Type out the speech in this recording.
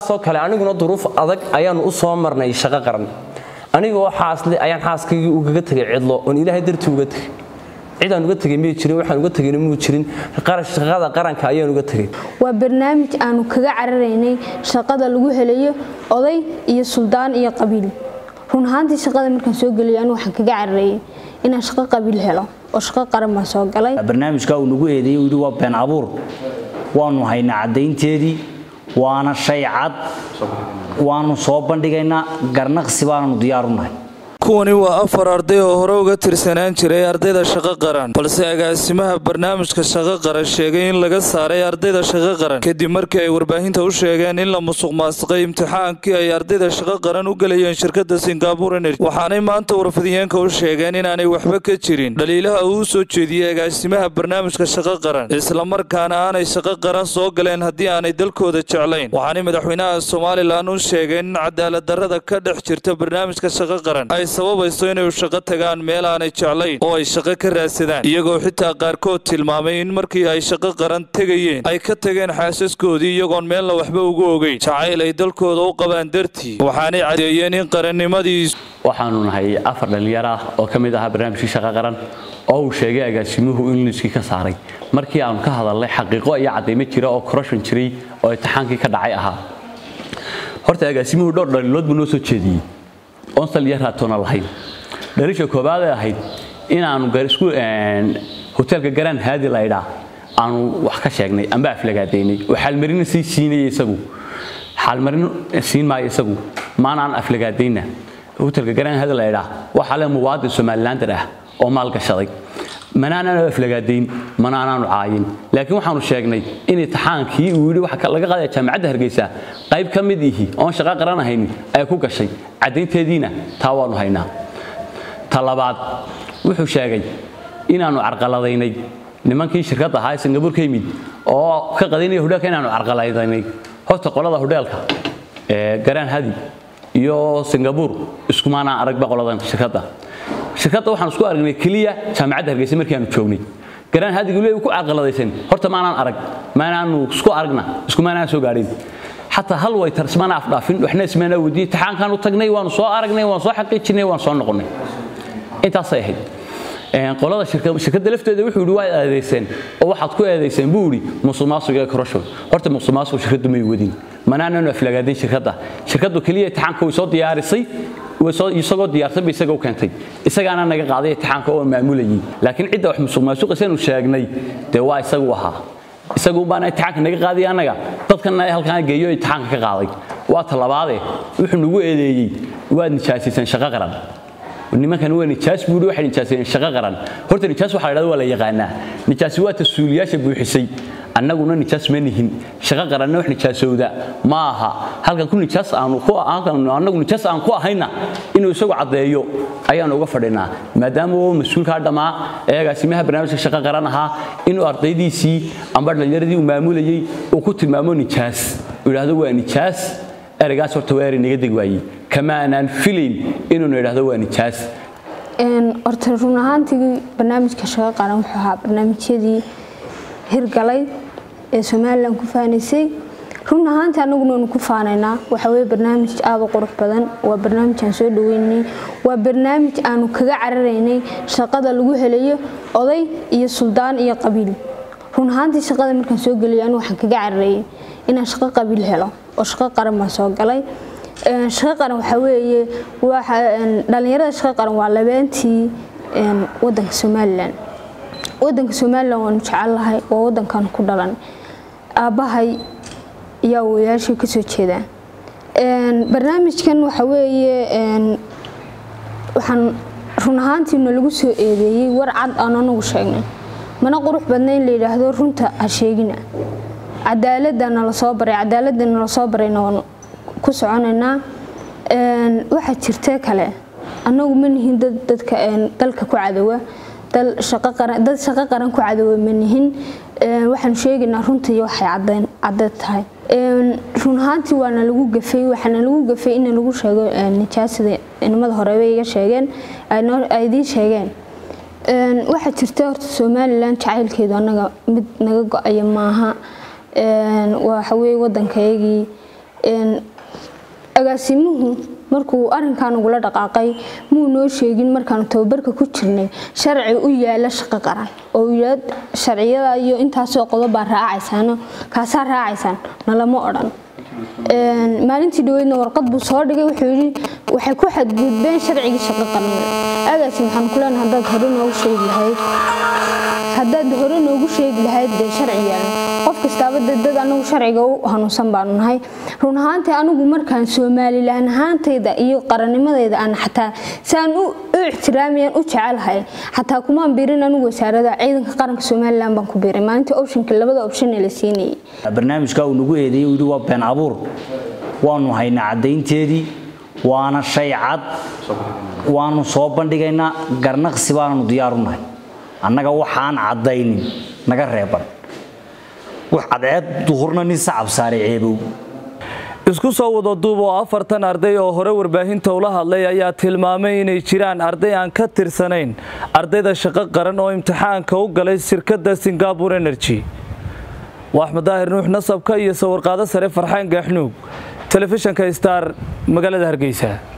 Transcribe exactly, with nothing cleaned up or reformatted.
soo kale aniguna duruuf adag ayaan u soo marnay shaqo qaran anigoo xaasle ayaan xaaskayga uga tagay cidlo oo ilaahay dartii uga tagay cidaan uga tagay ma jirin waxaan uga tagay ma jirin qarash shaqada qaranka ayaan uga tagay waa barnaamij aanu kaga cararaynay shaqada lagu helayo oday iyo suldaan iyo qabiil run ahaantii shaqada markaan soo galay anu waxaan kaga cararayay inaan shaqo qabiil helo oo shaqo qaran ma soo galay barnaamijka uu nagu eedeeyay uu waa been abuur waanu haynaa cadeynteedii waana shay cad waanu soo bandhigaynaa garnaqsi baanu diyaar u nahay kuwani waa afar arday oo hore uga tirsanaan jiray ardayda shaqo qaran balse agaasimaha barnaamijka shaqo qaran sheegay in laga saaray ardayda shaqo qaran kadib markii ay warbaahinta u sheegeen in la musuqmaasuqay imtixaankii ay ardayda shaqo qaran u galayeen shirkadda Singapore Energy waxaanay maanta warfadiyeenka u sheegeen inaanay waxba ka jirin dhaliilaha uu soo jeediyay agaasimaha barnaamijka shaqo qaran isla markaana aanay shaqo qaran soo galeen haddii aanay dalkooda jeclayn waxaanay madaxweynaha Soomaaliland u sheegeen in cadaalad darrada ka dhex jirta barnaamijka shaqo qaran sababayso inay shaqo tagaan meel aanay jeclayn oo ay shaqo ka raadsadaan iyagoo xitaa qaarkood tilmaamay in markii ay shaqo qaran tagayeen ay ka tageen xaasaskoodii iyagoon meelna waxba ugu ogeyn jacayl ay dalkooda u qabaan dartii waxaanay cadeeyeen in qarannimadii waxaanu nahay afar dhalinyaro ah oo ka mid ah barnaamijkii shaqo qaran oo uu sheegay agaasimuhu in liiskii ka saaray markii aanu ka hadalnay xaqiiqo iyo cadeymo jira oo corruption jiray oo imtixaankii ka dhacay ahaa horta agaasimuhu dhowr dhaliilood buu noo soo jeediyey onsal yaraatona lahayn dhalisha koobaad ay ahayd in aanu garisku een hotelka garan haadi layda aanu wax ka sheegnay amba aflagaadeynay oo xalmarin si siinay isagu xalmarin siin ma isagu maanaan aflagaadeyna hotelka garan haadi layda waxa la muwaadin Soomaaliland ah oo maal gashaday manaan aflagaadeyn manaan caayin laakiin waxaanu sheegnay in imtixaankii uu yiri waxa laga qaaday jaamacadda Hargeysa qayb ka mid ah oo shaqo qaran ahayn ay ku gashay cadeynteediina taa waanu haynaa talabaad wuxuu sheegay inaanu carqaladaynay nimankii shirkadda ahaa Singapore ka yimid oo ka qadinay hudheelka inaanu carqaladaynay horta qolada hudheelka ee garan hadi iyo Singapore isku maana arag ba qoladan shirkadda shirkadda waxaan isku aragnay kaliya jaamacadda Hargeysa markii aanu joognay garan hadigu leeyahay ku carqaladaysan horta maanaan arag maanaanu isku aragna isku maanaan soo gaadhin حتى هل ويترسمنا أفضافين وإحنا اسمنا ودي تحان كانوا تجني وانصار أرجني وانصار حقيقي وانصار نقولني أنت صحيح قلنا الشركة الشركة دلفت ده وحول واحد هذيسين أو واحد كوي هذيسين بوري مصماص وجا كرشوا هرت مصماص وشركة دمي ودين منعنا إنه في لجادين شركة شركة كلية تحان كوي صوت يارسي وصوت يسقط يارسي بيسقط كنتي إسقى أنا نجا قاضي تحان كوي معمولي لكن عدة واحد مصماص وقسين وشاقني دواء يسقوها isagu baan imtixaanka naga qaadiy anaga dadkana ay halkaan geeyo imtixaanka ka qaaday waa talabaade wuxuu nagu eedeeyay waa nijaasisan shaqo qaran nimankan waa nijaas buuri waxa nijaaseen shaqo qaran horta nijaas waxa la yiraahdo waa la yaqaanaa nijaas waa tasuuliyaasha buuxisay annaguna nijaas ma nihin shaqo qaranna wax nijaasowda ma aha halkan ku nijaas aanu ku halkan annagu nijaas aan ku ahayna inuu isagu cadeeyo ayaan uga fadhinaa maadaama uu mas'uulka dhamaa eegaasimaha barnaamijka shaqo qaran ahaa inuu ardaydiisii amba dhalinyaradii uu maamulayay uu ku tilmaamo nijaas uu yiraahdo waa nijaas eragaas horta weeri naga dig waayay kama aanan filin inuu yiraahdo waa nijaas een horta run ahaantii barnaamijka shaqo qaran wuxuu ahaa barnaamijyadii hirgalay ee Soomaaliland ku faanisay run ahaantii anaguna ku faanaynaa waxa weey barnaamij aad u qurux badan waa barnaamij aan soo dhaweynay waa barnaamij aanu kaga cararaynay shaqada lagu helayo oday iyo suldaan iyo qabiil run ahaantii shaqada markaan soo galay anu waxaan kaga cararayay inaan shaqo qabiil helo oo shaqo qaran ma soo galay ee shaqo qaran waxa weeye waxa dhalinyarada shaqo qaran waa labeentii een wadanka Soomaaliland wadanka Soomaaliland waan jecelahay oo wadankan ku dhalan aabahay iyo wiilasha ka soo jeeda een barnaamijkan waxa weeye een waxaan run ahaantii lagu soo eedeeyay war cad aan anagu sheegnay mana qurux badnayn la yiraahdo runta ha sheegina cadaaladana la soo baray cadaaladana la soo barayna waan ku soconaynaa een waxa jirta kale anagu ma nihin dad dadka een dalka ku cadawa dal shaqo qaran dad shaqo qaran ku cadawa ma nihin ee waxaan sheegaynaa runta iyo waxay cadeen cadad tahay een run ahaantii waana lagu gafay waxana lagu gafay in lagu sheego nijaasada inamada hore way iga sheegeen ay idin sheegeen een waxa jirta horta Soomaaliland jacaylkeedu anaga mid naga go'ay maaha een waxa weey wadankeegii agaasimuhu markuu arrinkan ugula dhaqaaqay muu noo sheegin markaan tababarka ku jirnay sharci u yaala shaqo qaran oo yaad sharciyada iyo intaas oo qodob baa raacaysaan kaasa raacaysaan nalama odhan een maalintii dhaweydna warqad buu soo dhigay wuxuu yiri waxay ku xadgudbeen sharciga shaqo qaran agaasim waxaan ku leenahay haddaad hore noogu sheegi lahayd haddaad hore noogu sheegi lahayd sharciga qof kastaaba dad anagu sharciga u hanuunsan baan nahay run ahaantii anigu markaan Soomaaliland ahaantayda iyo qarannimadayda aan xataa saan u ixtiraamiyaan u jecelahay xataa kuma biirin anigu wasaaradda ciidanka qaranka Soomaaliland baan ku biiray maalintii optionka labada option ee la siinay barnaamijka uu nagu eedeeyay uu waa been abuur waanu haynaa cadeynteedii waana shay cad waanu soo bandhigaynaa garnaqsi baanu diyaar u nahay annaga waxaan cadaynin naga reeban wax cadceed duhurna nin sacab saaray ceebow isku soo wada duub oo afartan arday oo hore warbaahinta ula hadlay ayaa tilmaamay inay jiraan arday aan ka tirsanayn ardayda shaqo qaran oo imtixaanka u galay shirkadda Singapore Energy Axmed Daahir Nuux nasabka iyo sawir qaado sare Farxaan Gaxnuug telefishinka Star magaalada Hargeysa.